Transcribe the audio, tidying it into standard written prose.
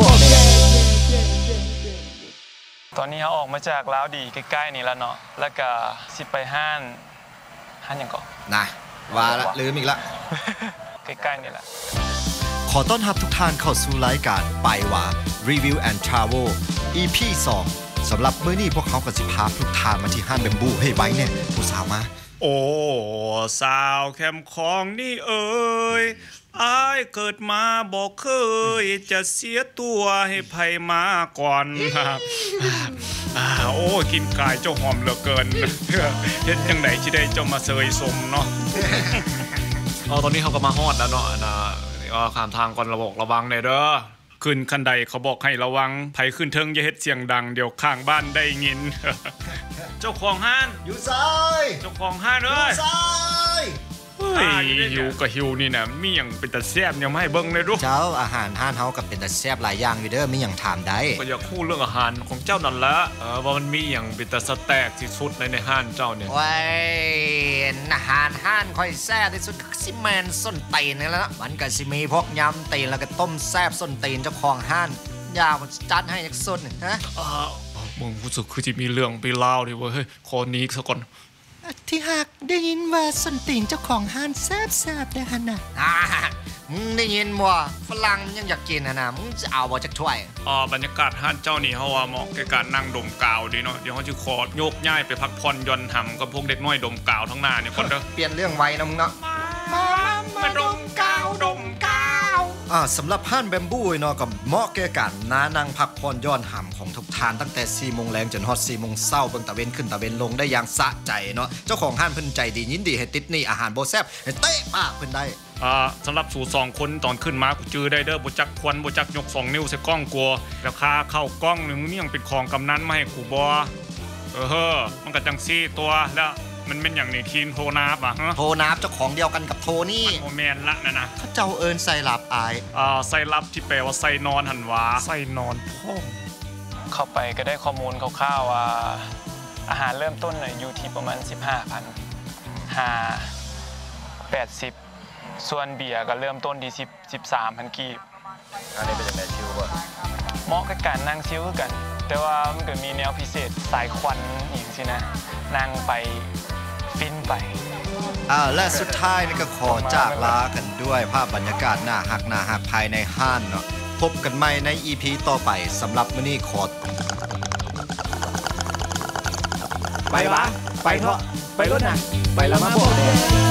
บอกแดงตอนนี้เขาออกมาจากล้าวดีใกล้ๆนี่แล้วเนาะแล้วก็สิไปห้านอย่างก่อนนะว่าละลืมอีกละใกล้ๆนี่แหละขอต้อนรับทุกท่านเข้าสู่รายการไปว่า Review and Travel EP 2สำหรับมื้อนี้พวกเขาก็สิพาทุกท่านมาที่ห้านแบมบูเฮ้ยไว้เนี่ยผู้สาวมาโอ้สาวแคมคองนี่เอ๋ยอ้ายเกิดมาบอกเคยจะเสียตัวให้ไผมาก่อนครับโอ้กินกายเจ้าหอมเหลือเกินเฮ็ดจังได๋สิได้เจ้ามาเสยสมเนาะตอนนี้เขาก็มาฮอดแล้วเนาะนะข้ามทางก่อนระวังหน่อยเด้อขึ้นคันใดเขาบอกให้ระวังไผขึ้นเทิงอย่าเฮ็ดเสียงดังเดี๋ยวข้างบ้านได้ยินเจ้าของห้านอยู่ซ้ายเจ้าของห้านเอ้ยซ้ายหิวก็หิวนี่นะมีหยังเป็นตาแซ่บยังไม่ให้เบิ่งเลยดูเจ้าอาหารห้านเฮาก็เป็นตาแซ่บหลายอย่างอยู่เด้อมีหยังถามได้ก็อยากพูดเรื่องอาหารของเจ้านั่นละว่ามันมีหยังเป็นตาสแต็กที่สุดในห้านเจ้าเนี่ยว้ยอาหารห้านค่อยแซ่บที่สุดสิแม่นส้นตีนนี่แหละมันก็สิมีพวกยำตีนแล้วก็ต้มแซ่บส้นตีนเจ้าของห้านยาวจัดให้จักสุดฮะมึงรู้สึกคือสิมีเรื่องไปเล่าดิเว้ยขอนี้ซะก่อนที่หากได้ยินว่าส้นตีนเจ้าของห้านแซ่บๆได้หั่นน่ะมึงได้ยินบ่ฝรั่งยังอยากกินนะมึงจะเอาบ่จักถ้วยบรรยากาศห้านเจ้านี่เฮาว่าเหมาะแก่การนั่งดมกาวดีเนาะเดี๋ยวเฮาสิขอโยกย้ายไปพักผ่อนย่อนห่ำกับพวกเด็กน้อยดมกาวทั้งหน้านี่ก่อนเด้อเปลี่ยนเรื่องไว้นะมึงเนาะมาดมกาวสำหรับห้านแบมบูเนาะก็เหมาะแก่การนั่งพักผ่อนย้อนห่ำของทุกท่านตั้งแต่ 4 โมงแรงจนฮอด 4 โมงเช้าเบิ่งตะเวนขึ้นตะเวนลงได้อย่างสะใจเนาะเจ้าของห้านเพิ่นใจดียินดีให้ติดนี่อาหารบ่แซ่บให้เตะปากเพิ่นได้สำหรับสู่2คนตอนขึ้นมากูจื้อได้เด้อบ่จักควันบ่จักยก2นิ้วใส่กล้องกลัวแล้วค่าเข้ากล้องนึงนี่ยังเป็นของกำนันมาให้กูบ่มันก็จังซี่ตัวแล้วมันเป็นอย่างนี้ทีนโทนาบอ่ะโทนาบเจ้าของเดียวกันกับโทนี่โมแมนละนะเขาเจ้าเอิญใส่ลับอายใส่ลับที่แปลว่าใส่นอนหันวาใส่นอนพ่อเข้าไปก็ได้ข้อมูลคร่าวๆว่าอาหารเริ่มต้นอยู่ที่ประมาณ 15,000 ส่วนเบียร์ก็เริ่มต้นที่13,000 กีบอันนี้เป็นยังไงชิวป่ะเหมาะกับการนั่งชิวกันแต่ว่ามันก็มีแนวพิเศษสายควันอย่างสินะนั่งไปฟินไปและสุดท้ายนี่ก็ขอจากลากันด้วยภาพบรรยากาศน่าฮักภายในห้านเนาะพบกันใหม่ใน EP ต่อไปสำหรับมื้อนี้ขอไปวะไปเถอะไปรถน่ะไปแล้วมาบอกเลย